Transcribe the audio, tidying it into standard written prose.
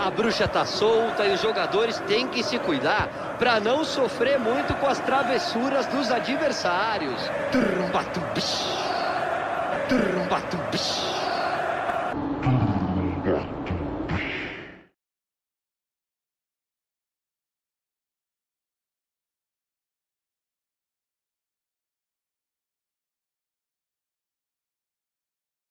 A bruxa tá solta e os jogadores têm que se cuidar para não sofrer muito com as travessuras dos adversários. Turrum, batum, bish. Turrum, batum, bish.